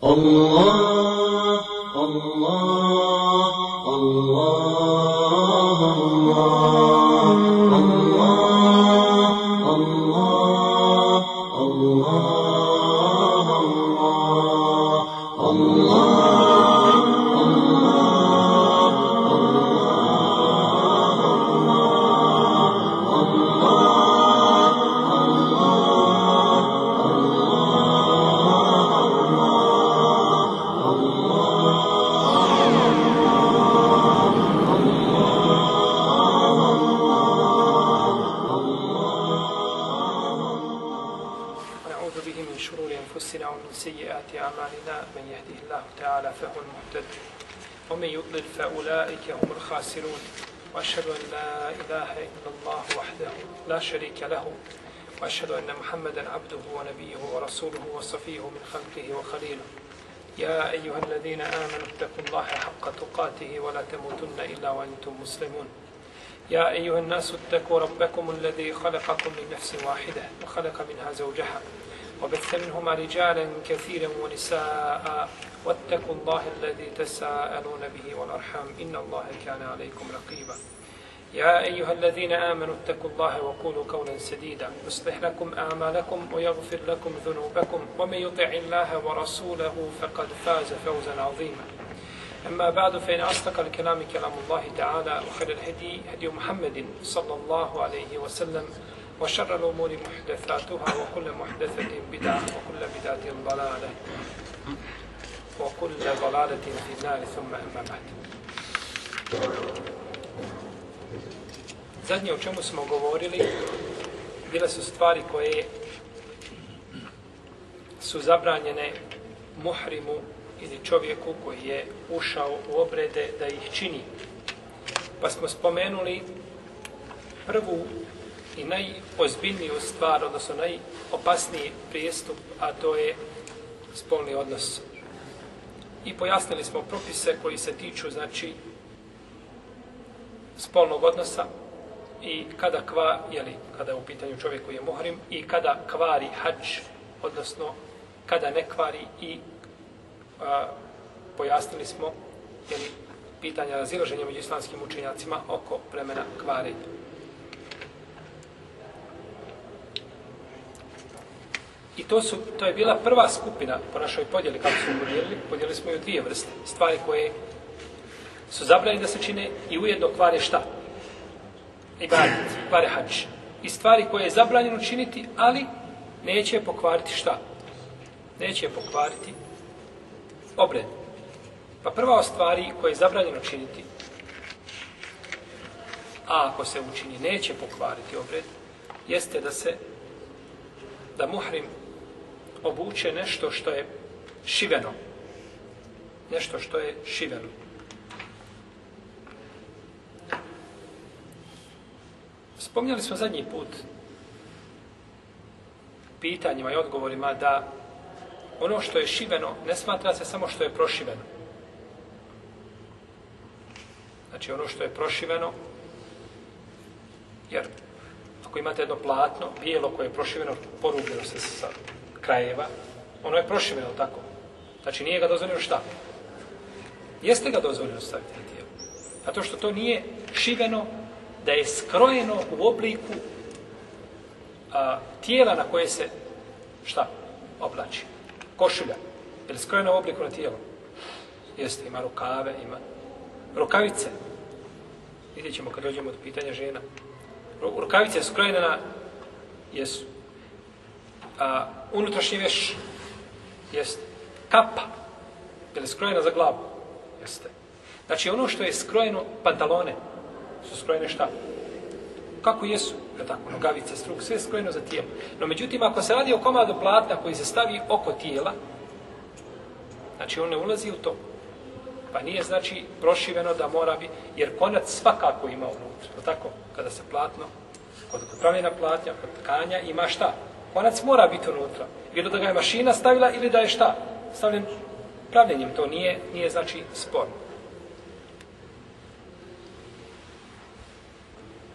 الله الله الله الله الله الله الله سيئات أعمالنا من يهده الله تعالى فهو المهتد ومن يضلل فأولئك هم الخاسرون وأشهد أن لا إله إلا الله وحده لا شريك له وأشهد أن محمدا عبده ونبيه ورسوله وصفيه من خلقه وخليله يا أيها الذين آمنوا اتقوا الله حق تقاته ولا تموتن إلا وأنتم مسلمون يا أيها الناس اتقوا ربكم الذي خلقكم من نفس واحدة وخلق منها زوجها وبث منهما رجالا كثيرا ونساء واتقوا الله الذي تساءلون به والأرحام إن الله كان عليكم رقيبا يا أيها الذين آمنوا اتقوا الله وقولوا قولا سديدا يصلح لكم أعمالكم ويغفر لكم ذنوبكم ومن يطع الله ورسوله فقد فاز فوزا عظيما أما بعد فإن أصدق الكلام كلام الله تعالى وخير الهدي هدي محمد صلى الله عليه وسلم وشر الأمور محدثاتها وكل محدثة بدعة وكل بدعة ضلالة وكل ضلالة في النار ثم أما بعد. Zadnje o čemu smo govorili bile su stvari koje su zabranjene muhrimu ili čovjeku koji je ušao u obrede da ih čini. Pa smo spomenuli prvu i najozbiljniju stvar, odnosno najopasniji prijestup, a to je spolni odnos. I pojasnili smo propise koji se tiču, znači, spolnog odnosa i kada kada je u pitanju čovjek koji je muhrim i kada kvari hadž, odnosno kada ne kvari i pojasnili smo pitanja razilaženja među islamskim učenjacima oko vremena kvarenja. I to je bila prva skupina po našoj podjeli, kako smo podijelili smo ju dvije vrste. Stvari koje su zabranjene da se čine i ujedno kvare šta? Ibadet, kvare hadž. I stvari koje je zabranjeno činiti, ali neće pokvariti šta? Neće pokvariti obred. Pa prva od stvari koje je zabranjeno činiti, a ako se učini neće pokvariti obred, jeste da muhrim obuče nešto što je šiveno. Nešto što je šiveno. Spominjali smo zadnji put pitanjima i odgovorima da ono što je šiveno ne smatra se samo što je prošiveno. Znači ono što je prošiveno, jer ako imate jedno platno, bijelo koje je prošiveno, porubljeno se sa krajeva, ono je prošiveno, tako? Znači nije ga dozvoljeno šta? Jeste ga dozvoljeno staviti na tijelo? Zato što to nije šiveno, da je skrojeno u obliku tijela na koje se šta? Oblači. Košulja. Je li skrojeno u obliku na tijelo? Jeste, ima rukave, ima rukavice. Vidjet ćemo kad dođemo do pitanja žena. Rukavice su skrojene na... Jesu. Unutrašnji veš. Jeste. Kapa. Je li skrojena za glavu? Jeste. Znači ono što je skrojeno, pantalone, su skrojene šta? Kako jesu? Tako, nogavice, struk, sve je skrojeno za tijelo. No međutim, ako se radi o komadu platna koji se stavi oko tijela, znači on ne ulazi u to. Pa nije znači prošiveno da mora biti, jer konac svakako ima unutra. Tako, kada se platno, kod pravljena platnja, kod tkanja, ima šta? Konac mora biti unutra. Bilo da ga je mašina stavila ili da je šta? Stavljen pravljenjem. To nije znači sporno.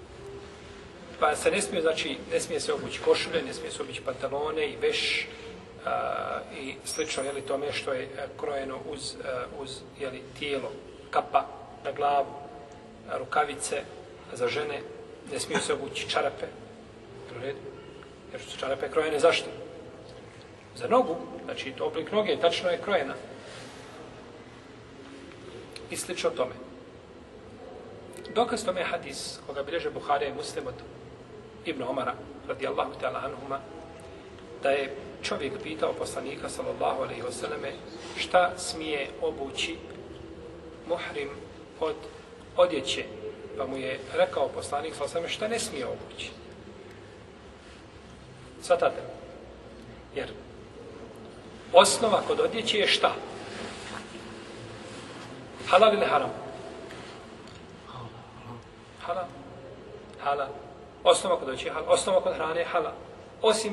Pa se ne smije se obući košulje, ne smije se obući pantalone i veš, i slično tome što je krojeno uz tijelo, kapa na glavu, rukavice za žene, ne smiju se obući čarape, jer su čarape krojene zašto? Za nogu, znači to oblik noge tačno je krojena. I slično tome. Dokaz tome je hadis koga bilježe Buharija i Muslim od Ibn Omara, radijallahu ta'ala anhuma, da je čovjek pitao poslanika, sallallahu alejhi ve selleme, šta smije obući muhrim od odjeće. Pa mu je rekao poslanik, sallallahu alejhi ve selleme, šta ne smije obući. Svatate? Jer osnova kod odjeće je šta? Halal ili haram? Halal. Halal. Osnova kod odjeće je halal. Osnova kod hrane je halal. Osim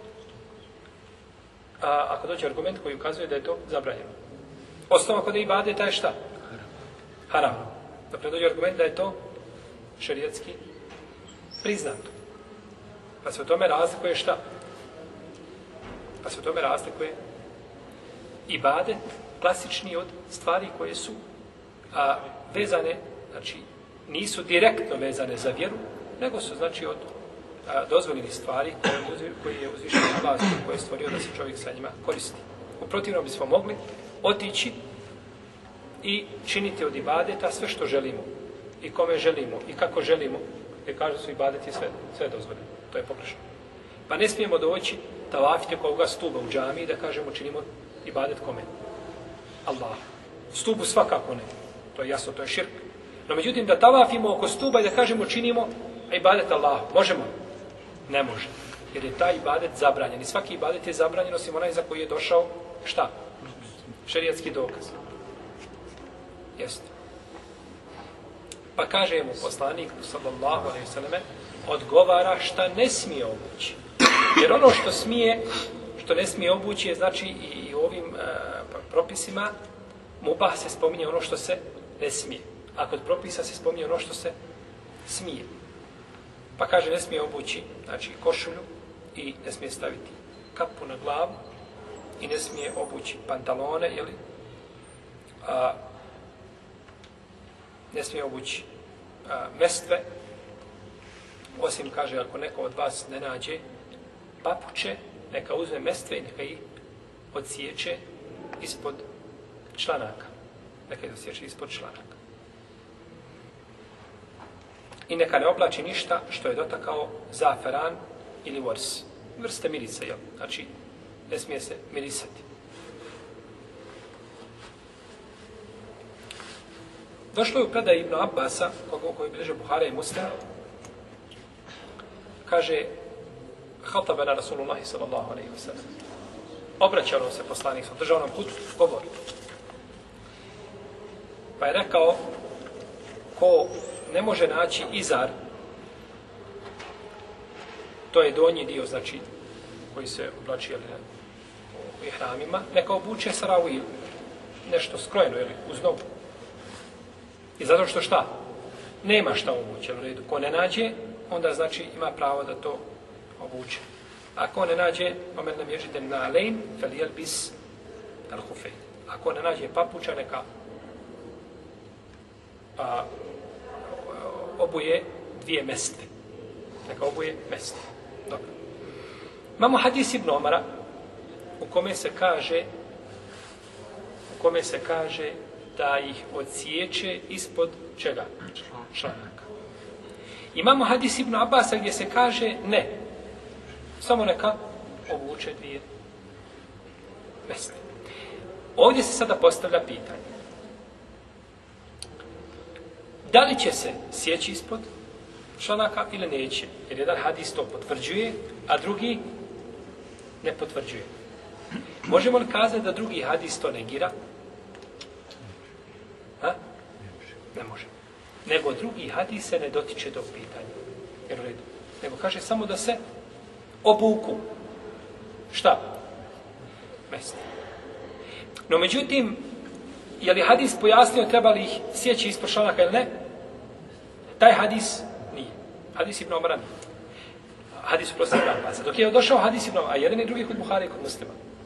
ako dođe argument koji ukazuje da je to zabranjeno. Osnova kod ibadeta je šta? Haram. Dakle, dođe argument da je to šerijatski priznato. Pa se u tome razlikuje šta? Pa se u tome razlikuje ibadet klasični od stvari koje su vezane, znači nisu direktno vezane za vjeru, nego su znači od dozvoljenih stvari koje je uzvišen Allah, koje je stvorio da se čovjek sa njima koristi. U protivnom bismo mogli otići i činiti od ibadeta sve što želimo i kome želimo i kako želimo, jer kažu su ibadeti sve dozvoljeno. To je pogrešno. Pa ne smijemo doći tavafiti oko ovoga stuba u džamiji i da kažemo činimo ibadet kome? Allah. Stubu svakako ne. To je jasno, to je širk. No međutim da tavafimo oko stuba i da kažemo činimo ibadet Allah. Možemo? Ne može. Jer je taj ibadet zabranjen. I svaki ibadet je zabranjen osim onaj za koji je došao šta? Šerijatski dokaz. Jeste. Pa kaže mu poslanik sallallahu alejhi ve selleme, odgovara šta ne smije obući. Jer ono što smije, što ne smije obući je znači i ovim propisima mubah se spominje ono što se ne smije. A kod propisa se spominje ono što se smije. Pa kaže ne smije obući znači košulju i ne smije staviti kapu na glavu i ne smije obući pantalone, jeli? Ne smije obući mestve, osim, kaže, ako neko od vas ne nađe papuče, neka uzme mestve i neka ih odsječe ispod članaka. Neka ih odsječe ispod članaka. I neka ne oblači ništa što je dotakao zaferan ili vors. Vrste mirisa, jel? Znači, ne smije se mirisati. Došlo je u predaji Ibn Abbasa, koji bilježe Buharija i Muslim, kaže, hatabena Rasulullahi sallallahu alejhi ve sellem. Obraćao se poslanik, držao nam hutbu, govor. Pa je rekao, ko ne može naći izar, to je donji dio, znači, koji se oblači u ihramima, neka obuče saravil, nešto skrojeno, uz nogu. I zato što šta? Nema šta obuće u redu. Ko ne nađe, onda znači ima pravo da to obuče. Ako ne nađe, omen nam ježite na lejn, felijel bis al hufej. Ako ne nađe papuča, neka obuje dvije mestve. Neka obuje mestve. Dobro. Imamo hadis Ibn Omara u kome se kaže da ih odsječe ispod čega? Članaka. Imamo hadis Ibn Abasa gdje se kaže ne. Samo neka obuče dvije mestve. Ovdje se sada postavlja pitanje. Da li će se sjeći ispod članaka ili neće? Jer jedan hadis to potvrđuje, a drugi ne potvrđuje. Možemo li kazati da drugi hadis to negira? Ne može. Nego drugi hadis se ne dotiče tog pitanja. Jer u redu. Nego kaže samo da se obuku. Šta? Mesti. No međutim, je li hadis pojasnio treba li ih sjeći ispod članaka ili ne? Taj hadis nije. Hadis Ibn Omara nije. Hadis u prosim Ibn Abasa. Dok je došao hadis Ibn Omara, a jedan i drugi kod Buhari i kod Muslima.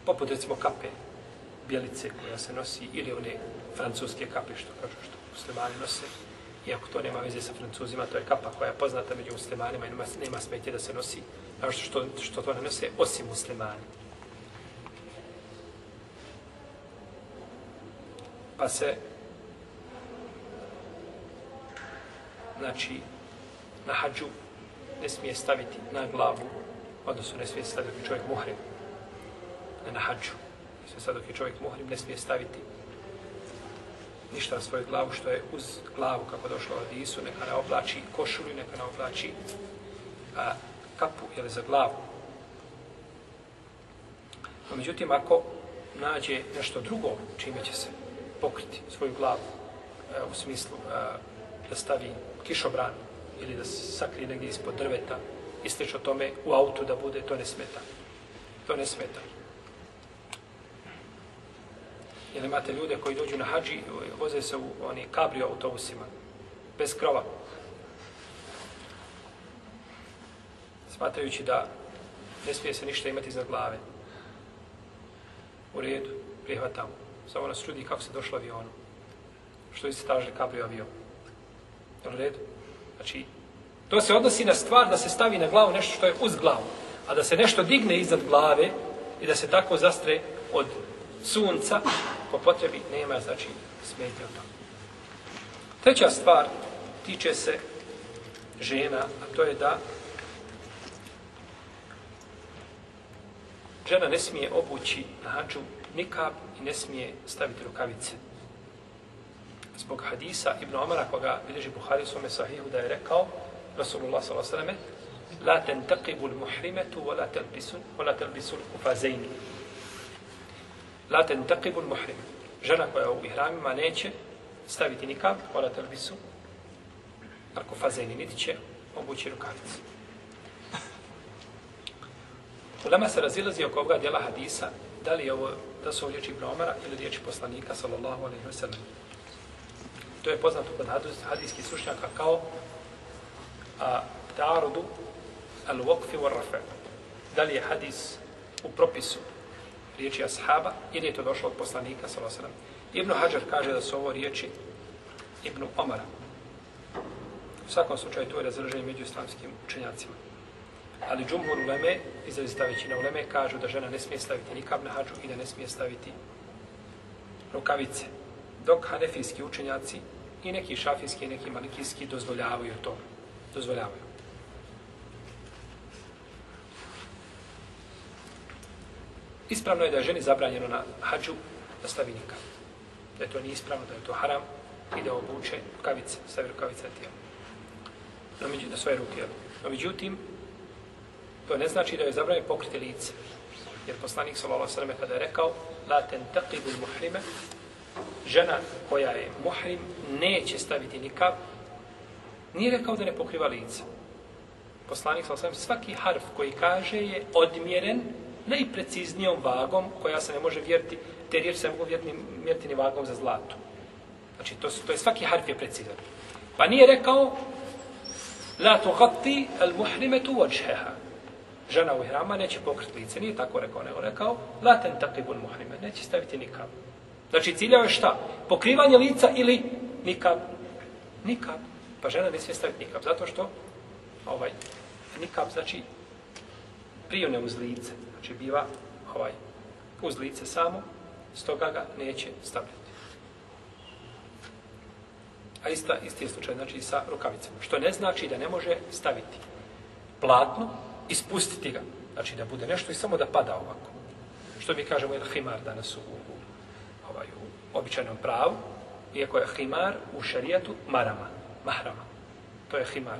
poput recimo kape, bijelice koja se nosi, ili one francuske kape, što kažu što muslimani nose, iako to nema veze sa Francuzima, to je kapa koja je poznata među muslimanima i nema smetje da se nosi, što to ne nose, osim muslimani. Pa se, znači, na hadžu ne smije staviti na glavu, odnosno ne smije staviti dok je čovjek muhrim, ne na hadžu. Sad dok je čovjek muhrim, ne smije staviti ništa na svoju glavu, što je uz glavu, kako došlo u hadisu, neka ne oblači košulju, neka ne oblači kapu, ili za glavu. No, međutim, ako nađe nešto drugo čime će se pokriti svoju glavu, u smislu da stavi kišobran ili da se sakrije negdje ispod drveta i slično tome u autu da bude, to ne smeta. To ne smeta. Jer imate ljude koji dođu na hadži, voze se u oni kabrio autobusima, bez krova. Smatrajući da ne smije se ništa imati iznad glave. U redu, prihvatamo. Samo nas čudi kako se došlo avionu. Što ste tražili kabrio avion. U redu? Znači, to se odnosi na stvar da se stavi na glavu nešto što je uz glavu. A da se nešto digne iznad glave i da se tako zastre od sunca, po potrebi nema, znači, smetnje od toga. Treća stvar tiče se žena, a to je da žena ne smije obući na hadžu nikab i ne smije staviti rukavice. Zbog hadisa Ibn Omara, koga bilježi Buhari u svome sahihu, da je rekao Rasulullah s.a.v. La tentaqibu l-muhrimetu wa la telbisu l-ufazejni. La tentaqibu l-muhrimetu. Žena koja u ihramima neće staviti nikab, wa la telbisu l-ufazejni, niti će obući rukavice. Ulema se razilazi oko ovoga dijela hadisa, da li je ovo, da su ovo riječi Ibn Omara ili riječi poslanika, sallallahu alaihi wa sallam. To je poznato kod hadijskih stručnjaka kao ta'arudu al-waqfi wal-rafa. Da li je hadis u propisu riječi ashaba ili je to došlo od poslanika, sallallahu alaihi wa sallam. Ibn Hajar kaže da su ovo riječi Ibn Omara. U svakom slučaju to je razraženje među islamskim učenjacima. Ali džumhur uleme, izrazita većina uleme, kažu da žena ne smije staviti nikab na hadžu i da ne smije staviti rukavice. Dok hanefijski učenjaci i neki šafijski i neki malikijski dozvoljavaju to. Dozvoljavaju. Ispravno je da je ženi zabranjeno na hadžu da stavi nikab. Da je to nije ispravno, da je to haram i da obuče rukavice, stavi rukavice na tijelo. Na svoje ruke. No, međutim, to ne znači da je zabranjeno pokriti lice. Jer poslanik sallallahu alejhi ve sellem kada je rekao la tentaqibu al-muhrima, žena koja je muhrim neće staviti nikab, nije rekao da ne pokriva lice. Poslanik sallallahu alejhi ve sellem svaki harf koji kaže je odmjeren najpreciznijom vagom koja se ne može mjeriti, te riječi se ne mogu mjeriti ni vagom za zlato. Znači to je svaki harf je precizan. Pa nije rekao la tughatti al-muhrimatu wajhaha. Žena u ihrama neće pokriti lice, nije tako rekao, nego rekao la tentaqibu al-muhrima, neće staviti nikab. Znači ciljao je šta? Pokrivanje lica ili nikab? Nikab. Pa žena ne smije staviti nikab, zato što nikab znači prijune uz lice, znači biva uz lice samo, stoga ga neće stavljati. A isti je slučaj znači i sa rukavicama, što ne znači da ne može staviti platno i spustiti ga, znači da bude nešto i samo da pada ovako. Što mi kažemo je himar danas u običajnom pravu, iako je himar u šarijatu mahrama. To je himar.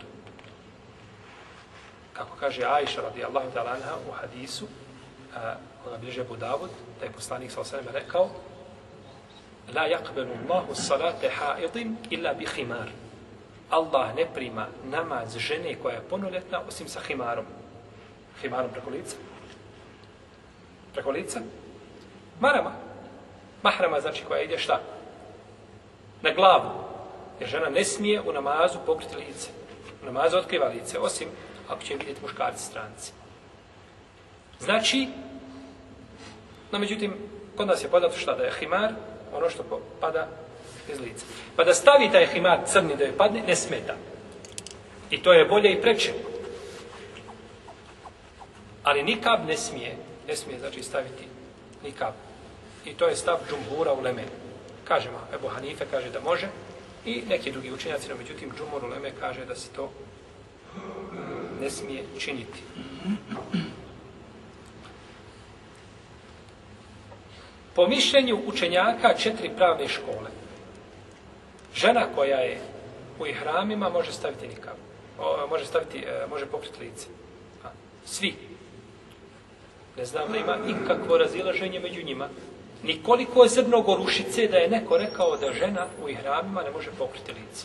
Kako kaže Aisha radijallahu ta'ala anha u hadisu, koga bilježi Abu Davud, da je poslanik sallallahu alejhi ve sellem rekao la yaqbalu Allahu salate haidin illa bi himar. Allah ne prima namaz žene koja je punoljetna osim sa himarom. Himarom preko lica. Preko lica? Mahrama znači koja ide šta? Na glavu. Jer žena ne smije u namazu pokriti lice. U namazu otkriva lice, osim ako će vidjeti muškarci stranci. Znači, No, međutim, kod nas je podato šta da je himar, ono što pada iz lica. Pa da stavi taj himar crni da je padne, ne smeta. I to je bolje i preče. Ali nikab ne smije znači staviti nikab. I to je stav džumhura uleme. Kažemo, Ebu Hanife kaže da može i neki drugi učenjaci, no međutim džumhur uleme kaže da se to ne smije činiti. Po mišljenju učenjaka 4 pravne škole, žena koja je u ihramima može staviti nikab. Može pokriti lice. Svi. Ne znam da ima nikakvo razilaženje među njima. Nikoliko zrno gorušice da je neko rekao da žena u ihramima ne može pokriti lice.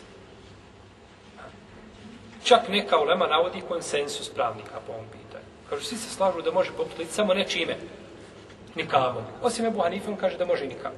Čak neka ulema navodi konsensus pravnika po ovom pitanju. Kažu, svi se slažu da može pokriti lice, samo nečime. Nikabom. Osim Ebu Hanife, on kaže da može i nikab.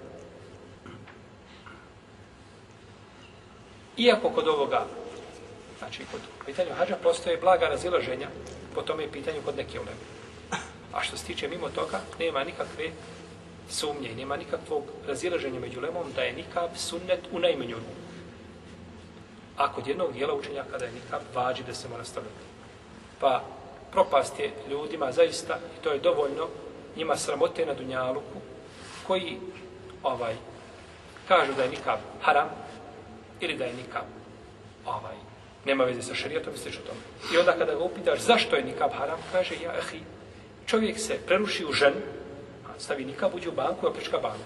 Iako kod ovoga, znači kod pitanja hadža, postoje blaga razilaženja, po tome je pitanju kod neke uleme. A što se tiče mimo toga, nema nikakve sumnje i nema nikakvog razilaženja među ulemom da je nikab sunnet u najmanju ruku. A kod jednog dijela učenjaka da je nikab vađib da se mora stavljati. Pa propast je ljudima zaista, i to je dovoljno, njima sramote na dunjaluku, koji kažu da je nikab haram ili da je nikab nema veze sa šerijatom i slično tome. I onda kada ga upitaš zašto je nikab haram, kaže čovjek se preruši u ženu, stavi nikab, uđe u banku i opljačka banku.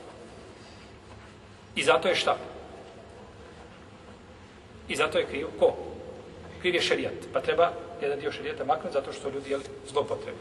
I zato je šta? I zato je kriv ko? Kriv je šerijat. Pa treba jedan dio šerijata maknuti zato što ljudi zlopotrebi.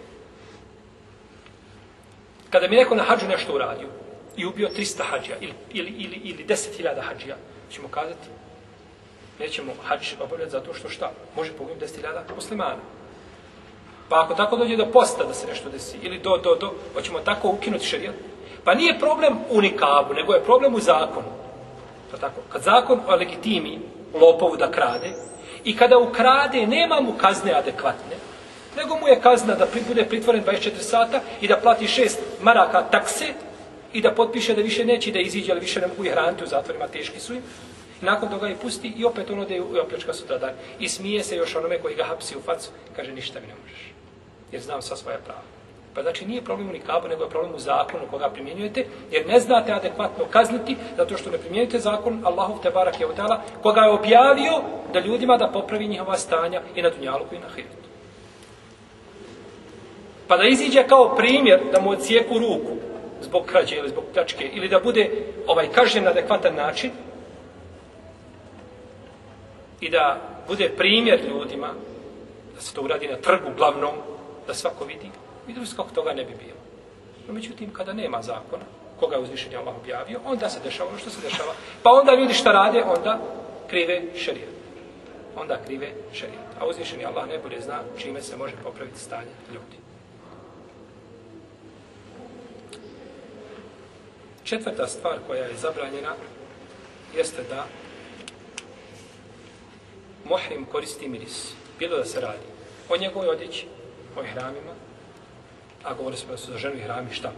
Kada mi neko na hadžu nešto uradio i ubio 300 hadžija ili 10.000 hadžija, ćemo kazati nećemo hadž obavljati zato što šta? Može poginuti 10.000 muslimana. Pa ako tako dođe do posta da se nešto desi, ili hoćemo tako ukinuti šerijat. Pa nije problem u nikabu, nego je problem u zakonu. Pa tako, kad zakon legitimi lopovu da krade, i kada ukrade, nema mu kazne adekvatne, nego mu je kazna da bude pritvoren 24 sata i da plati 6 maraka takse i da potpiše da više neće da iziđe, ali više ne mogu ih hraniti u zatvorima, teški su im. Nakon toga je pusti i opet on ode i opljačka sutradan. I smije se još onome koji ga hapsi u facu, kaže ništa mi ne možeš. Jer znam sva svoja prava. Pa znači nije problem u nikabu, nego je problem u zakonu koga primjenjujete, jer ne znate adekvatno kazniti, zato što ne primjenjujete zakon Allahov te barake ve taala, koga je objavio da ljudima da popravi njihova stanja i na dunjaluku i na ahiretu. Pa da iziđe kao primjer da mu odsjeku ruku zbog krađe ili zbog pljačke, ili da bude kažnjen na adekvatan način i da bude primjer ljudima, da se to uradi na trgu glavnom, da svako vidi, vidjeli su kako toga ne bi bilo. No, međutim, kada nema zakona, koga je uzvišeni Allah objavio, onda se dešava ono što se dešava. Pa onda ljudi šta rade, onda krive šerijat. A uzvišeni Allah najbolje zna čime se može popraviti stanje ljudi. 4. stvar koja je zabranjena jeste da muhrim koristi miris. Bilo da se radi o njegovoj odjeći, o ihramima, a govori smo da su za ženu ihrami šta?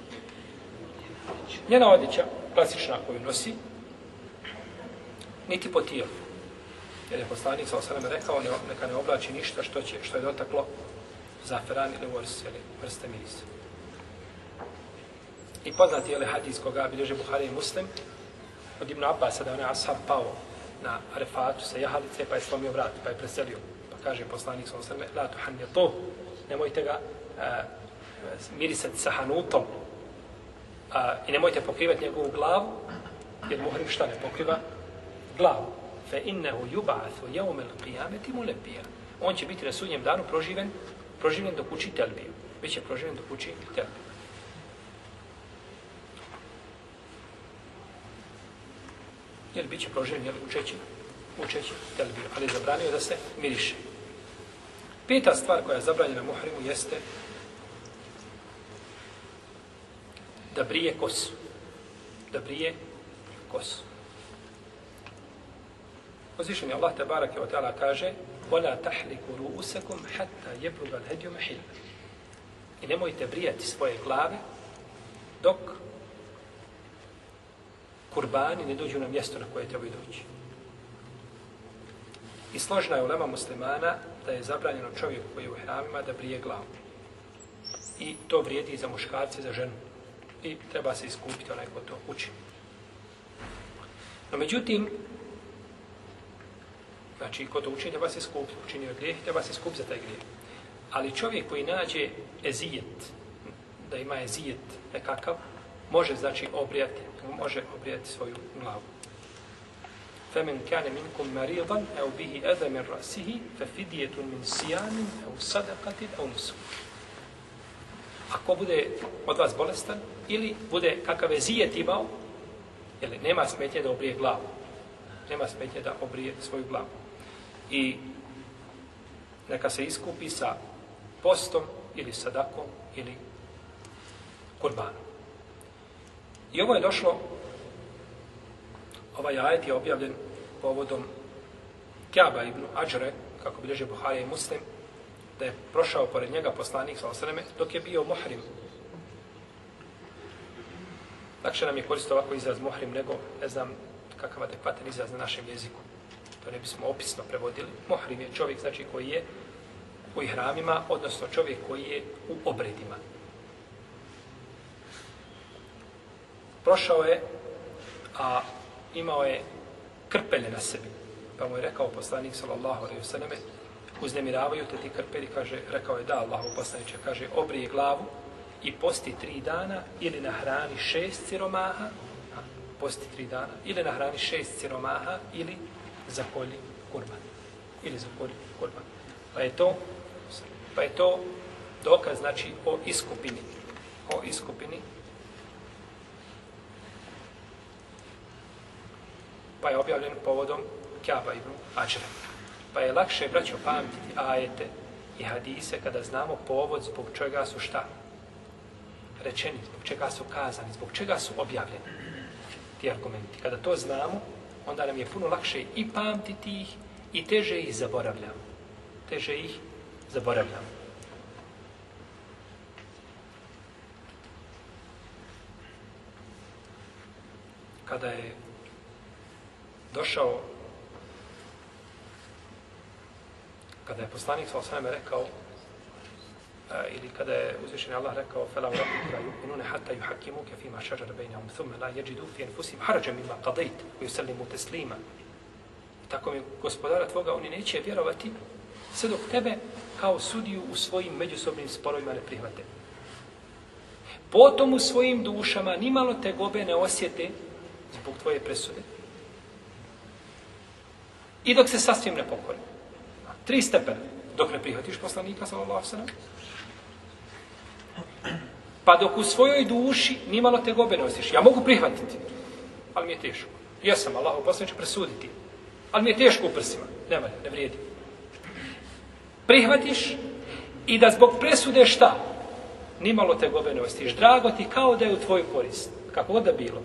Njena odjeća, klasična koju nosi, niti po tijelu. Jer je poslanik s.a.v. rekao neka ne oblači ništa što je dotaklo zaferan ili vors, ili vrste mirisa. I poznati je hadis koga bilježe Buhari i Muslim od Ibn Abbasa da je onaj ashab pao na Arefatu sa jahalice pa je slomio vrat, pa je preselio. Pa kaže poslanik s.a.v. La tuhannjatuh, nemojte ga mirisati sa hanutom i nemojte pokrivati njegovu glavu, jer muhrim šta ne pokriva? Glavu. Fe innehu yub'athu yawmal qiyamati mulabbiya. On će biti na sudnjem danu proživljen dok uči telbiju. Biće proživljen dok uči telbiju. Jer biće proživljen učeći telbiju, ali je zabranio da se miriše. 5. stvar koja je zabranjena muhrimu jeste da brije kosu. Uzvišeni Allah te barake wa ta'ala kaže وَلَا تَحْلِكُ رُؤُسَكُمْ حَتَّى يَبْلُغَ الْهَدْيُ مَحِلَّ. I nemojte brijati svoje glave dok kurbani ne dođu na mjesto na koje trebaju doći. I složna je ulema muslimana da je zabranjeno čovjeku koji je u ihramima da brije glavu. I to vrijedi i za muškarce i za ženu. I treba se iskupiti onaj ko to učini. No međutim, znači ko to učini treba se iskupiti. Učinio je grijeh, treba se iskupiti za taj grijeh. Ali čovjek koji nađe ezijet, da ima ezijet nekakav, može znači obrijati svoju glavu. فَمَنْ كَانَ مِنْكُمْ مَرِيضًا أَوْ بِهِ أَذًى مِنْ رَأْسِهِ فَفِدْيَةٌ مِنْ صِيَامٍ أَوْ صَدَقَةٍ أَوْ نُسُكٍ. Ako bude od vas bolestan ili bude kakav ezijet imao, jer nema smetnje da obrije glavu. Nema smetnje da obrije svoju glavu. I neka se iskupi sa postom ili sadakom ili kurbanom. I ovo je došlo, ovaj ajet je objavljen povodom Kjaba ibn Adžre, kako bilježe Buharija i Muslim, da je prošao pored njega poslanik sallallahu alejhi ve selleme dok je bio muhrim. Lakše nam je koristiti ovako izraz muhrim nego, ne znam kakav adekvatan izraz na našem jeziku. To ne bismo opisno prevodili. Muhrim je čovjek znači koji je u ihramima, odnosno čovjek koji je u obredima. Prošao je, a imao je krpelje na sebi. Pa mu je rekao poslanik sallallahu alejhi ve selleme, uznemiravaju te ti krpelji, kaže, rekao je da, Allahu poslaniče, kaže, obrije glavu i posti 3 dana ili nahrani 6 siromaha, posti 3 dana, ili nahrani 6 siromaha, ili zakolji kurban. Ili zakolji kurban. Pa je to dokaz, znači, o iskupini. O iskupini. Pa je objavljen povodom Kjaba ibn Adžre. Pa je lakše, braćo, pamtiti ajete i hadise kada znamo povod zbog čega su šta rečeni, zbog čega su kazani, zbog čega su objavljeni ti argumenti. Kada to znamo, onda nam je puno lakše i pamtiti ih i teže ih zaboravljamo. Teže ih zaboravljamo. Kada je došao, kada je poslanik sallallahu alejhi ve sellem rekao, ili kada je uzvišeni Allah rekao فَلَا وَرَبِّكَ لَا يُؤْمِنُونَ حَتَّى يُحَكِّمُوكَ فِي مَا شَجَرَ بَيْنَهُمْ ثُمَّ لَا يَجِدُوا فِي أَنفُسِهِمْ حَرَجًا مِمَّا قَضَيْتَ وَيُسَلِّمُوا تَسْلِيمًا. Tako mi gospodara tvoga, oni neće vjerovati sve dok tebe kao sudiju u svojim međusobnim sporovima ne prihvate. Potom u svojim dušama nimalo tegobe ne osjete zbog tvoje presude. I dok se sasvim ne pokori. 3 stepena. Dok ne prihvatiš poslanika, sallallahu alejhi ve sellem, pa dok u svojoj duši nimalo tegobe ne osjetiš. Ja mogu prihvatiti, ali mi je teško. Jesam, Allahu poslanik će presuditi, ali mi je teško u prsima. Ne vrijedi. Prihvatiš i da zbog presude šta? Nimalo tegobe ne osjetiš. Drago ti kao da je u tvoju korist. Kako god da bilo.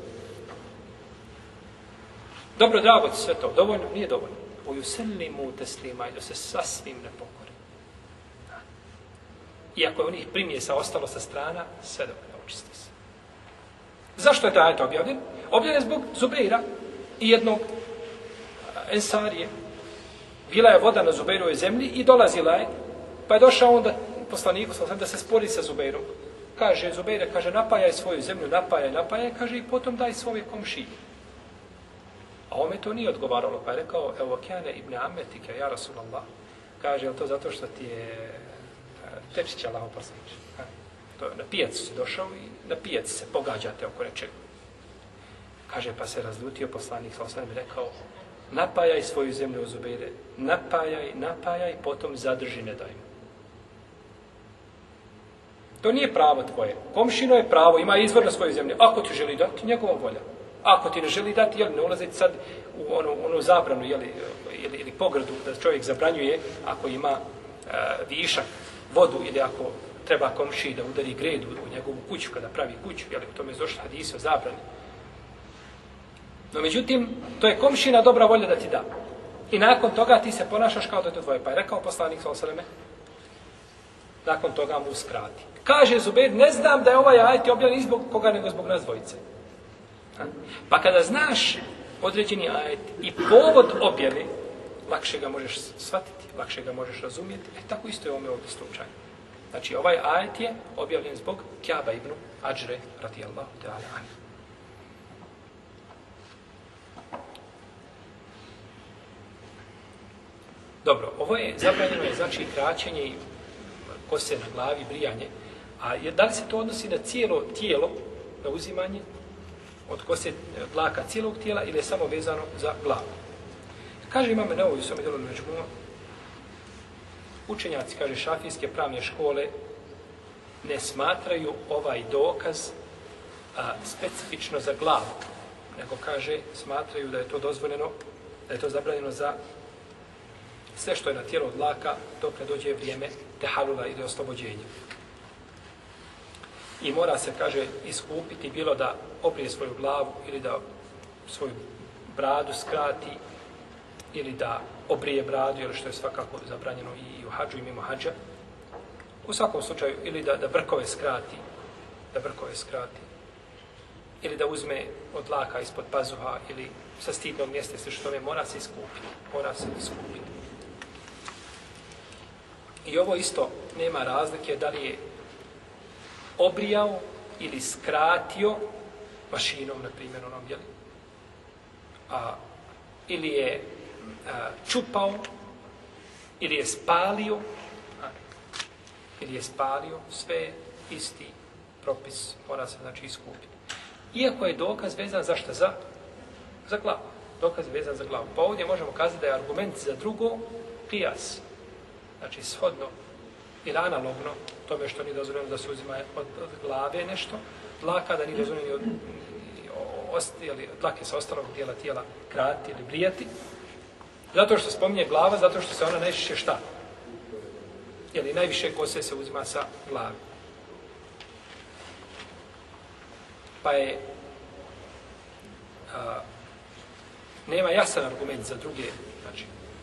Dobro, drago ti sve to. Dovoljno? Nije dovoljno. وَيُسَلِّمُوا تَسْلِيمًا, i da se sasvim ne pokori. Iako je onih primjesa ostalo sa strana, sve dok ne očisti se. Zašto je taj ajet objavljen? Objavljen je zbog Zubeira i jednog Ensarije. Bila je voda na Zubeirovoj zemlji i dolazila je, pa je došao onda poslaniku da se spori sa Zubeirom. Kaže Zubeire, kaže, napajaj svoju zemlju, napajaj, kaže, i potom daj svoje komšije. A ome to nije odgovaralo, pa je rekao, evo kjane ibn Ametike, ja Rasulallah, kaže, je to zato što ti je tečić Allaho poslaniče? Na pijacu si došao i na pijaci se pogađate oko nečega. Kaže, pa se razljutio poslanik, sallallahu alejhi ve sellem, rekao, napajaj svoju zemlju, Zubeire, napajaj, potom zadrži, ne daj mu. To nije pravo tvoje. Komšino je pravo, ima izvor na svojoj zemlji. Ako ti želi dati, njegova volja. Ako ti ne želi dati, ne ulaziti sad u onu zabranu, ili pogrdu, da čovjek zabranjuje ako ima višak, vodu, ili ako treba komšiji da udari gredu u njegovu kuću, kada pravi kuću, u tome je došlo hadisi o zabrani. No međutim, to je komšina dobra volja da ti da. I nakon toga ti se ponašaš kao da je to tvoje. Pa je rekao poslanik sallallahu alejhi ve selleme, nakon toga mu uskrati. Kaže Zubeir, ne znam da je ovaj ajet objavljen zbog koga, nego zbog nas dvojice. Pa kada znaš određeni ajet i povod objave, lakše ga možeš shvatiti, lakše ga možeš razumjeti. Tako isto je ovome ovdje slučaju. Znači, ovaj ajet je objavljen zbog Kjaba ibn Adžre, radijallahu ta'ala anhu. Dobro, ovo je zabranjeno, je znači kraćenje i kose na glavi, brijanje. A da li se to odnosi na cijelo tijelo, na uzimanje od kose dlaka cijelog tijela ili je samo vezano za glavu? Kaže Imam Nevovi u svome djelu Međmua, učenjaci, kaže, šafijske pravne škole ne smatraju ovaj dokaz specifično za glavu, nego kaže, smatraju da je to dozvoljeno, da je to zabranjeno za sve što je na tijelu dlaka dok ne dođe vrijeme tehalula ili oslobođenja. I mora se, kaže, iskupiti bilo da obrije svoju glavu ili da svoju bradu skrati ili da obrije bradu, ili što je svakako zabranjeno i u hadžu i mimo hadža. U svakom slučaju, ili da brkove skrati, ili da uzme od dlaka ispod pazuha ili sa stidnog mjesta, sve što mora se iskupiti. I ovo isto nema razlike da li je obrijao ili skratio mašinom, na primjer, onom, jeli? Ili je čupao, ili je spalio, sve isti propis, mora se, znači, iskupiti. Iako je dokaz vezan za šta? Za glavu. Dokaz je vezan za glavu. Pa ovdje možemo kazati da je argument za drugo qiyas. Znači, shodno ili analogno tome što nije dozvoljeno da se uzima od glave nešto, dlaka da nije dozvoljeno dlake sa ostalog dijela tijela krati ili brijati. Zato što spominje glava, zato što se ona najviše šta? Ili najviše kose se uzima sa glavi. Pa je nema jasan argument za druge, znači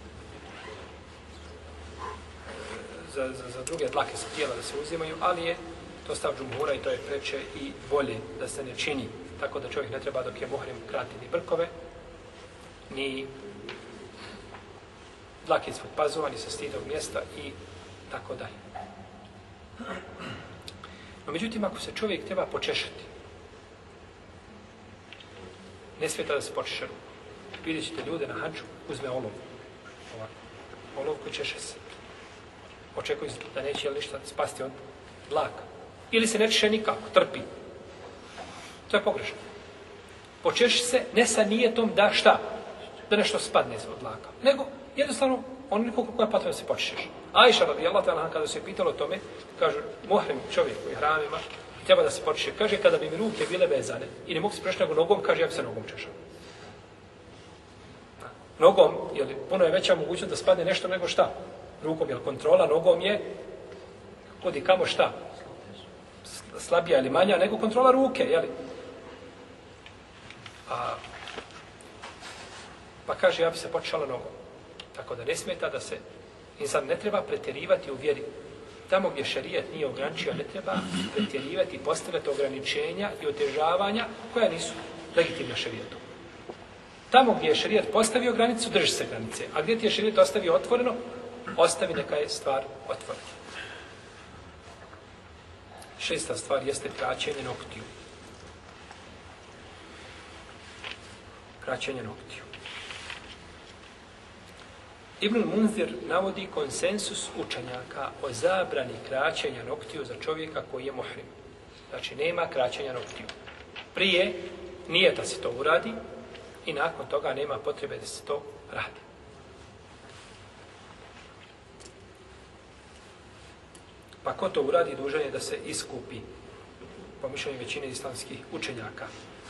za druge dlake sa tijela da se uzimaju, ali je to stav džumhura i to je preče i bolje da se ne čini. Tako da čovjek ne treba dok je muhrim krati ni brkove, ni dlake ispod pazuva, ni sa stidnog mjesta i tako dalje. No, međutim, ako se čovjek treba počešati, ne smije da se počeše ruku. Vidjet ćete ljude na hadžu, uzme olov. Ovako. Olov koji češe se. Očekuju da neće ništa spasti od dlaka. Ili se ne češe nikako, trpi. To je pogrešno. Počeši se ne sa nijetom da šta? Da nešto spadne od dlaka. Nego, jednostavno, onoliko koja potrebno se počešeš. Ajša radijallahu ta'ala kada se je pitalo o tome, kažu, muhrim čovjek u hramima, treba da se počeše. Kaže, kada bi mi ruke bile vezane i ne mogu se prešti nego nogom, kaže, ja bi se nogom češao. Nogom, jer puno je veća mogućnost da spadne nešto nego šta? Rukom, jer kontrola nogom je kod i kamo šta? Slabija ili manja nego kontrola ruke, jeli? Pa kaže, ja bi se počela nogom. Tako da ne smeta da se insan ne treba pretjerivati u vjeri. Tamo gdje šerijat nije ograničio, ne treba pretjerivati i postavljati ograničenja i otežavanja koja nisu legitimna šerijetu. Tamo gdje je šerijat postavio granicu, drži se granice. A gdje ti je šerijat ostavio otvoreno, ostavi neka je stvar otvorena. 6. stvar jeste kraćenje noktiju. Kraćenje noktiju. Ibn Munzir navodi konsensus učenjaka o zabrani kraćenja noktiju za čovjeka koji je muhrim. Znači, nema kraćenja noktiju. Prije nije da se to uradi i nakon toga nema potrebe da se to radi. Pa ko to uradi, dužan je da se iskupi, po mišljenju većine islamskih učenjaka.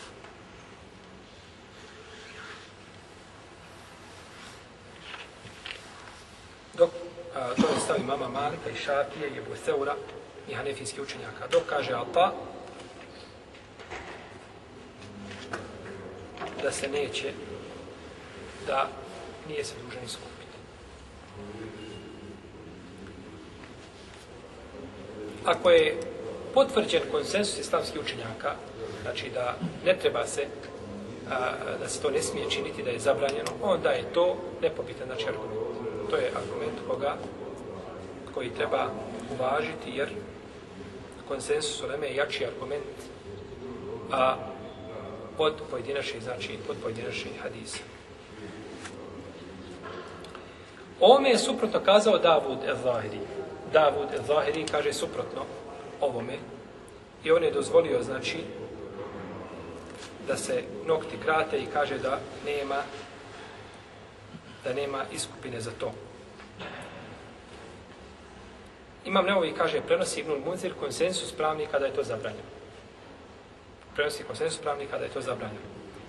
Dok to je stav imama Malika i Šafije i Ebu Seura i hanefijskih učenjaka. Dok kaže Ata da se neće, da nije se dužan iskupiti. ako je potvrđen konsensus islamskih učenjaka, znači da ne treba se, da se to ne smije činiti, da je zabranjeno, onda je to nepobitan, znači argument. To je argument koji treba uvažiti, jer konsensus uleme je jači argument od pojedinačnih, znači od pojedinačnih hadisa. Ovome je suprotno kazao Davud el-Zahiri. Davud el-Zahiri kaže suprotno ovome i on je dozvolio, znači, da se nokti krate i kaže da nema iskupine za to. Imam Nevovi kaže, prenosi Ibnul Munzir konsensus pravnika da je to zabranjeno. Prenosi konsensus pravnika da je to zabranjeno.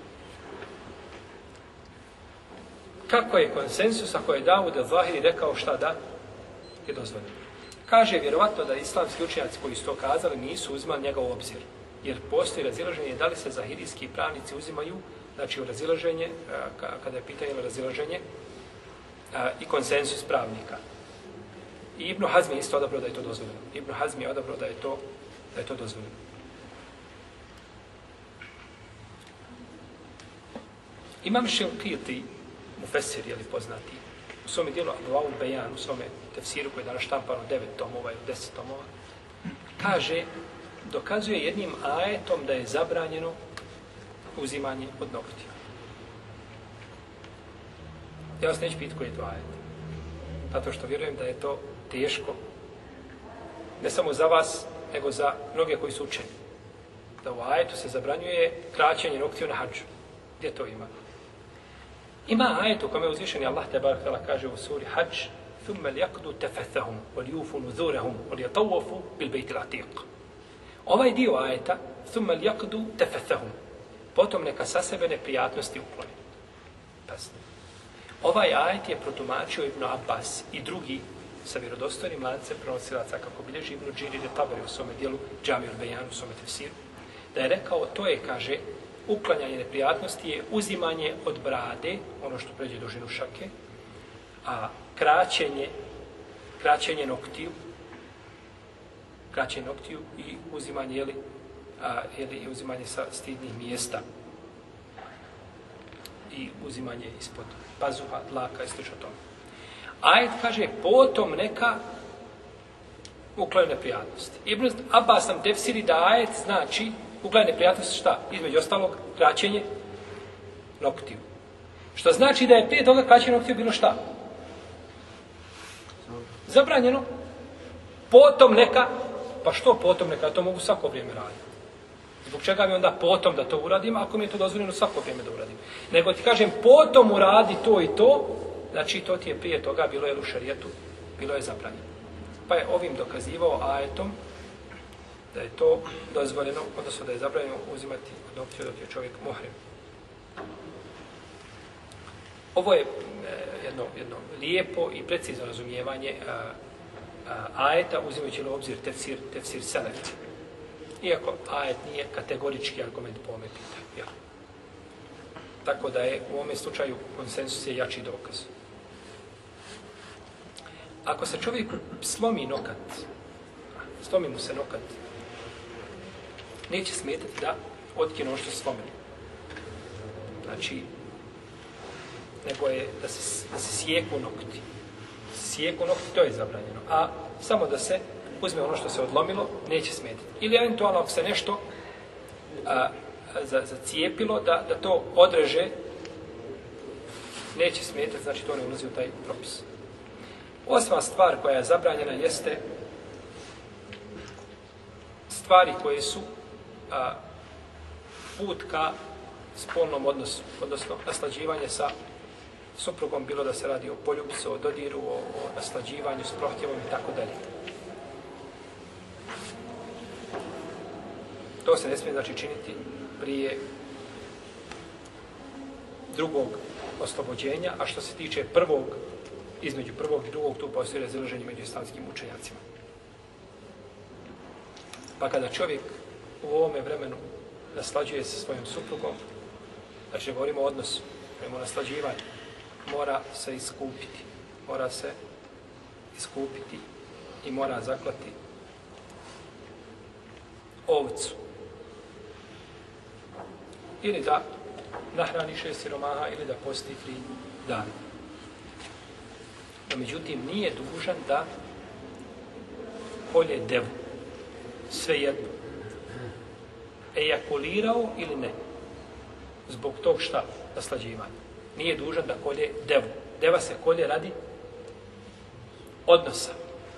Kako je konsensus ako je Davud el-Zahiri rekao šta da je dozvoljeno? Kaže, vjerovatno da islamski učenjaci koji su to kazali nisu uzimali njega u obzir. Jer postoji razilaženje da li se zahirijski pravnici uzimaju, znači u razilaženje, kada je pitanje razilaženje i konsensus pravnika. I Ibn Hazmi je isto odabrao da je to dozvoljeno. Ibn Hazmi je odabrao da je to dozvoljeno. Imam Šilkiti, mufesir, je li poznati, u svome dijelu Advaul Bejan, u svome tefsiru koji je danas štampano 9 tomova ili 10 tomova, kaže, dokazuje jednim ajetom da je zabranjeno uzimanje od noktiju. Ja vas neću pitati koji je to ajet. Zato što vjerujem da je to teško, ne samo za vas, nego za mnoge koji su učeni. Da u ajetu se zabranjuje kraćenje noktiju na hadžu. Gdje to ima? Ima ajet u kome uzvišeni Allah tebarak tala kaže u suri Hadž ثُمَّ لْيَقْدُوا تَفَثَهُمْ وَلْيُوفُوا نُذُورَهُمْ وَلْيَطَوَّفُوا بِالْبَيْتِ الْعَتِيقِ. Ovaj dio ajeta ثُمَّ لْيَقْدُوا تَفَثَهُمْ potom neka sa sebe neprijatnosti ukloni. Pazite. Ovaj ajet je protumačio Ibn Abbas i drugi sa vjerodostojnim lancem prenosilaca, kako bilježi Ibn Džirir Tabari u svome dijelu Džamil Bejan u svome tefsiru, da je rekao, to je, kaže, uklanjanje neprijatnosti je uzimanje od brade, ono što pređe dužinu šake, a kraćenje noktiju i uzimanje, i uzimanje sa stidnih mjesta i uzimanje ispod pazuha, dlaka i slično tome. Ajet kaže, potom neka uklanja neprijatnosti. Ibn Abbas nam tefsiri da ajet znači uklanja neprijatnosti šta? Između ostalog, kraćenje noktiju. Što znači da je prije toga kraćenje noktiju bilo šta? Zabranjeno. Potom neka, pa što potom neka? To mogu svako vrijeme raditi. Zbog čega mi onda potom da to uradim, ako mi je to dozvoljeno svako vrijeme da uradim. Nego ti kažem, potom uradi to i to, znači to ti je prije toga bilo je u šarijetu, bilo je zabranjeno. Pa je ovim dokazivao ajetom da je to dozvoljeno, odnosno da je zabranjeno uzimati od noktiju dok je čovjek muhrim. Ovo je jedno lijepo i precizno razumijevanje ajeta, uzimajući u obzir tefsir selef. Iako ajet nije kategorički argument po ovome pitanju. Ja. Tako da je u ovome slučaju konsensus je jači dokaz. Ako se čovjeku slomi mu se nokat, neće smetati da otkine ono što se slomilo. Znači, nego je da se sjeku nokti. Sjeku nokti, to je zabranjeno. A samo da se uzme ono što se odlomilo, neće smetati. Ili eventualno ako se nešto zacijepilo, da to odreže, neće smetati, znači to ne ulazi u taj propis. Osma stvar koja je zabranjena jeste stvari koje su put ka spolnom odnosu, odnosno naslađivanje sa suprugom, bilo da se radi o poljubcu, o dodiru, o naslađivanju s prohtjevom i tako dalje. To se ne smije, znači, činiti prije drugog oslobođenja, a što se tiče između prvog i drugog, tu postoji razilaženje među islamskim učenjacima. Pa kada čovjek u ovome vremenu naslađuje se svojom suprugom, znači govorimo o odnosu, govorimo o naslađivanju, mora se iskupiti i mora zaklati ovcu. Ili da nahrani 6 siromaha ili da posti 3 dana. No, međutim, nije dužan da kolje devu. Svejedno. Ejakulirao ili ne. Zbog tog šta? Naslađivanja. Nije dužan da kolje devu. Deva se kolje radi odnosa.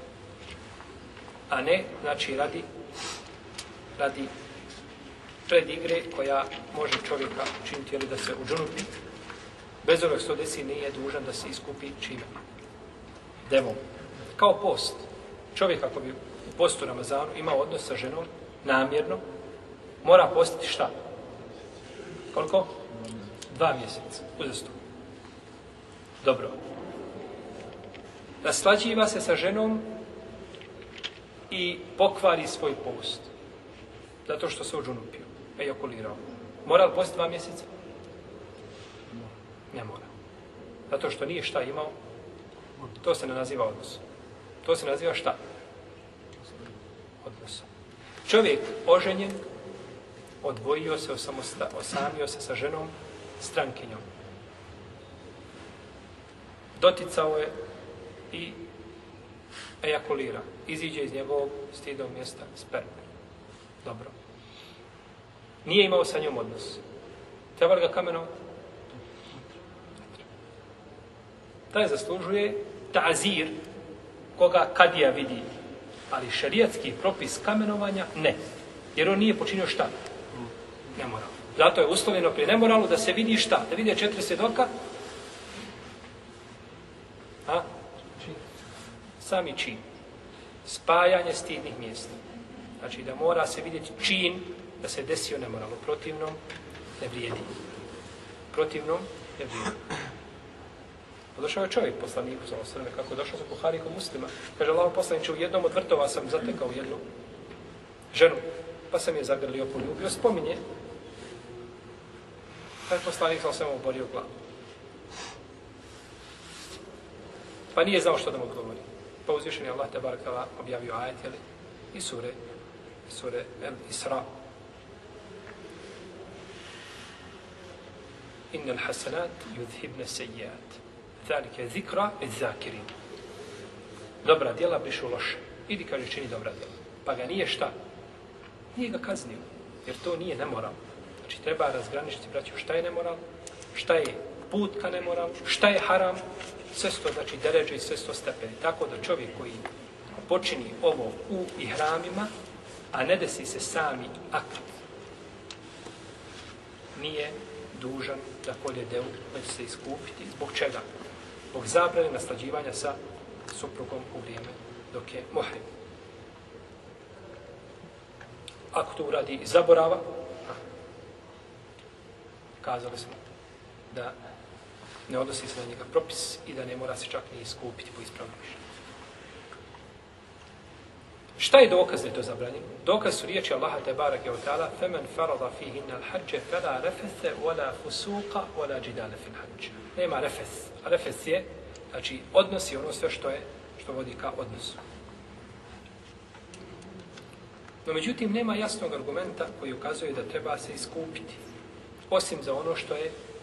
A ne, znači, radi predigre koja može čovjeka činiti ili da se udžunuti. Bez ovog što desi nije dužan da se iskupi čime? Devom. Kao post. Čovjek ako bi u postu Ramazanu imao odnos sa ženom namjerno, mora postiti šta? Koliko? 2 mjeseca. Uzastupno. Dobro. Naslađiva se sa ženom i pokvari svoj post. Zato što se udžunupio. Ejakulirao. Mora li postiti 2 mjeseca? Ne mora. Zato što nije šta imao. To se ne naziva odnos. To se naziva šta? Odnos. Čovjek oženjen, odvojio se, osamio se sa ženom, strankinjom. Doticao je i ejakulira. Iziđe iz njegovog stidnog mjesta sperme. Dobro. Nije imao sa njom odnos. Treba li ga kamenovati? Taj zaslužuje ta'zir koga kadija vidi. Ali šerijatski propis kamenovanja ne. Jer on nije počinio šta? Nemoral. Zato je uslovljeno prije nemoralu da se vidi šta? Da vidi 4 svjedoka? A? Sami čin. Spajanje stidnih mjesta. Znači da mora se vidjeti čin da se desio nemoral. U protivnom ne vrijedi. Protivnom ne vrijedi. Došao je čovjek poslaniku, kako je došao za Buhari kod Muslima. Kaže, Allahov poslaniče, u jednom od vrtova sam zatekao jednu ženu, pa sam je zagrlio, poljubio, spominje. Taj poslanik sam samo oborio glavu. Pa nije znao što da mu odgovori. Pa uzvišen je Allah tebarek objavio ajet, i sure El-Isra. Innal hasanat yudhibne sejjat. Zalike zikra iz zakirin. Dobra djela brišu loše. Idi, kaže, čini dobra djela. Pa ga nije šta? Nije ga kaznio. Jer to nije nemoral. Znači, treba razgraničiti, braću, šta je nemoral, šta je put ka nemoral, šta je haram, sve sto, znači, deređe i sve sto stepeni. Tako da čovjek koji počini ovo u ihramima, a ne desi se sami akt, nije dužan da kolje devu, da će se iskupiti. Zbog čega? Zbog zabrane naslađivanja sa suprugom u vrijeme dok je muhrim. Ako to uradi iz zaborava, kazali smo da ne odnosi se na njega propis i da ne mora se čak ni iskupiti po ispravnom mišljenju. Šta je dokaz da je to zabranjeno? Dokaz su riječi Allaha tebareke ve taala: "Femen farada fihinna al-hajj fala rafatha wala fusuqa wala jidala fil hajj." Nema refes. A refes je, znači, odnosi ono sve što vodi ka odnosu. No, međutim, nema jasnog argumenta koji ukazuje da treba se iskupiti. Osim za ono što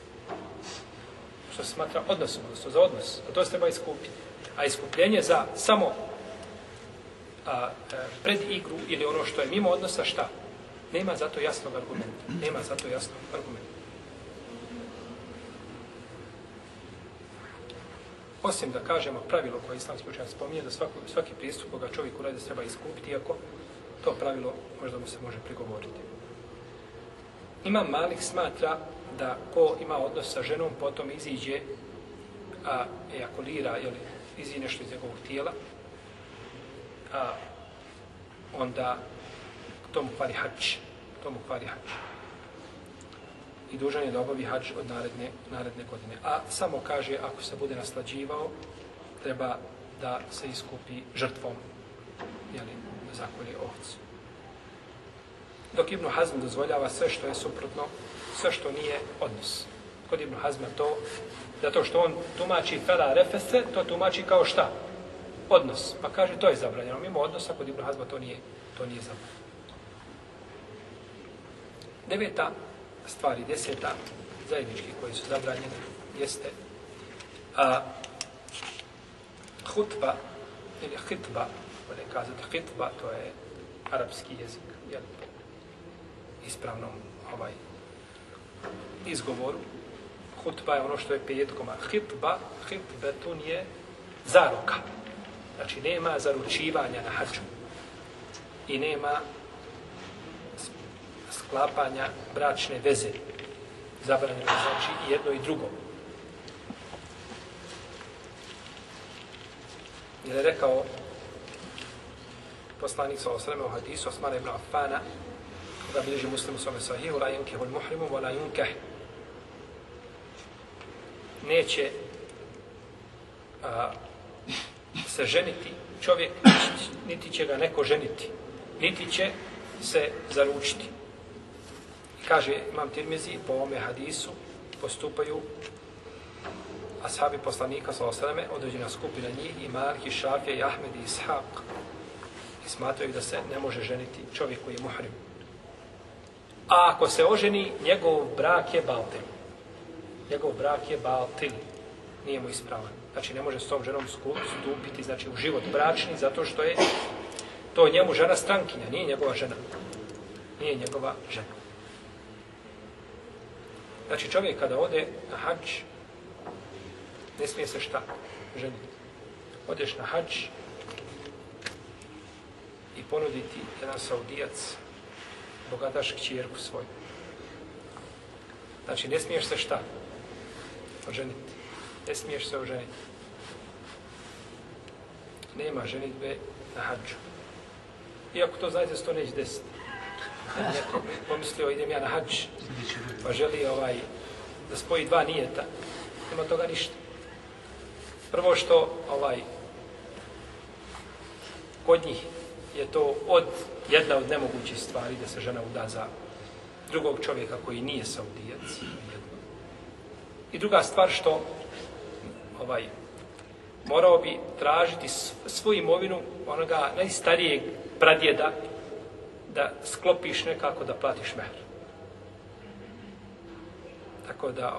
se smatra odnosom, odnosno za odnos. A to se treba iskupiti. A iskupljenje za samo pred igru ili ono što je mimo odnosa, šta? Nema zato jasnog argumenta. Osim da kažemo pravilo koje islamski učenjaci spominje, da svaki pristup koga čovjek uradi se treba iskupiti, iako to pravilo možda mu se može prigovoriti. Imam Malik smatra da ko ima odnos sa ženom, potom iziđe, ejakulira, iziđe nešto iz njegovog tijela, onda to mu kvari hadž. I dužan je da obavi hadž od naredne godine. A samo kaže, ako se bude naslađivao, treba da se iskupi žrtvom, da zakolje ovcu. Dok Ibn Hazm dozvoljava sve što je suprotno, sve što nije odnos. Kod Ibn Hazma to, zato što on tumači fela refese, to tumači kao šta? Odnos. Pa kaže, to je zabranjeno. Mimo odnosa, kod Ibn Hazma to nije zabranjeno. 9. stvar i 10. zajednički koji su zabranjeni jeste hutba ili hitba, bolje kazati hitba, to je arapski jezik, jel, ispravnom izgovoru. Hutba je ono što je petkom, a hitbetun je zaruka. Znači, nema zaručivanja na hadžu i nema sklapanja bračne veze. Zabranjeno znači i jedno i drugo. Jer je rekao poslanik sallallahu alejhi ve sellem u hadisu Osmana ibn Affana, da bilježi Muslim u svome sahihu, la yunkihul muhrimu wa la yunkah. Neće se ženiti čovjek, niti će ga neko ženiti, niti će se zaručiti. I kaže Imam Tirmizi, po ovome hadisu postupaju ashabi poslanika sallallahu alejhi ve selleme, određena skupina njih, i Malik, i Šafija, i Ahmed, i Ishaq, i smatraju da se ne može ženiti čovjek koji je muhrim. A ako se oženi, njegov brak je batil. Njegov brak je batil. Nije mu ispravan. Znači, ne može s tom ženom stupiti, znači, u život bračni, zato što je to njemu žena strankinja, nije njegova žena. Nije njegova žena. Znači, čovjek kada ode na hadž, ne smije se šta ženiti. Odeš na hadž i ponuditi jedan Saudijac, bogataš kćerku svoju. Znači, ne smiješ se šta oženiti. Ne smiješ se oženiti. Nema ženitbe na hadžu. Iako to, znajte, se to neće desiti. Neko pomislio, idem ja na hadž, pa želi da spoji dva nijeta. Nema toga ništa. Prvo što kod njih je to jedna od nemogućih stvari da se žena uda za drugog čovjeka koji nije Saudijac. I druga stvar što morao bi tražiti svoju imovinu onoga najstarijeg pradjeda da sklopiš nekako da platiš mehr. Tako da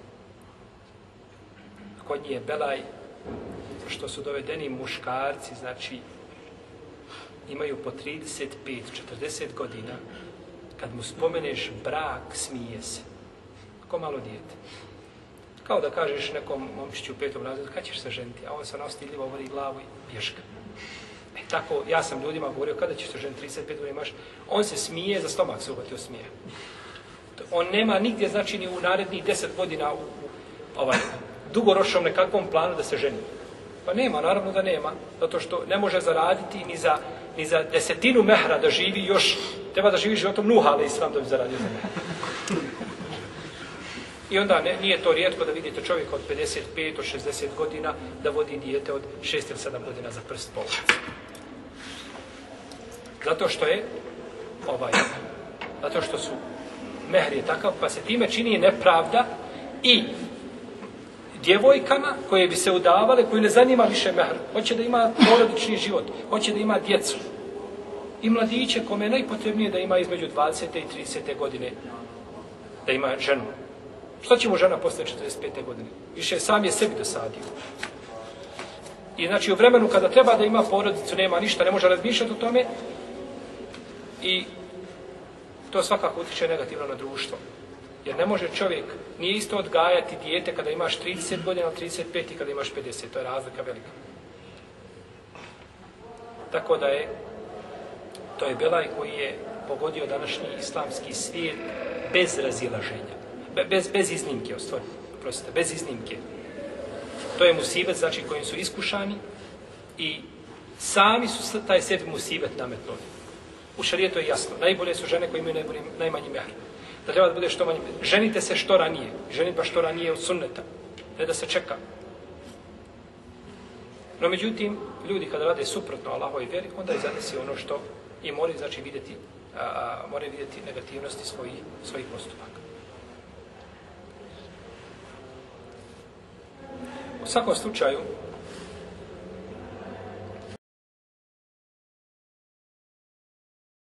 kod njih je belaj što su dovedeni muškarci, znači imaju po 35-40 godina, kad mu spomeneš brak, smije se. Ko malo dijete. Kao da kažeš nekom momčiću u 5. razredu, kad ćeš se ženiti? A on se stidljivo vodi glavu i bješka. Tako, ja sam ljudima govorio, kada ćeš se ženiti, 35 godina imaš, on se smije, za stomak se uhvatio smije. On nema nigdje, znači, ni u narednih 10 godina u dugoročnom nekakvom planu da se ženi. Pa nema, naravno da nema, zato što ne može zaraditi ni za 10 mehra da živi još, treba da živi životom Nuha, ali islam da bi zaradio za mehra. I onda nije to rijetko da vidite čovjeka od 55, od 60 godina da vodi dijete od 6 ili 7 godina za prst po ulici. Zato što je zato što su mehr je takav, pa se time čini nepravda i djevojkama koje bi se udavale, koji ne zanima više mehr, hoće da ima porodični život, hoće da ima djecu. I mladiće kome je najpotrebnije da ima između 20. i 30. godine da ima ženu. Što će mu žena posle 45. godine? Više sam je sebi dosadio. I znači u vremenu kada treba da ima porodicu, nema ništa, ne može razmišljati o tome i to svakako utiče negativno na društvo. Jer ne može čovjek, nije isto odgajati dijete kada imaš 30 godina, 35 i kada imaš 50. To je razlika velika. Tako da to je belaj koji je pogodio današnji islamski svijet bez razilaženja. Bez iznimke, prostite, bez iznimke. To je musibet, znači, kojim su iskušani i sami su taj sebi musibet nametnuli. U šarijetu je jasno, najbolje su žene koje imaju najmanji mehr. Da treba da bude što manje. Ženite se što ranije. Ženitba što ranije od sunneta. Ne da se čeka. No, međutim, ljudi kada rade suprotno Allahovoj vjeri, onda je zadesi ono što i moraju, znači, vidjeti negativnosti svojih postupaka. U svakom slučaju,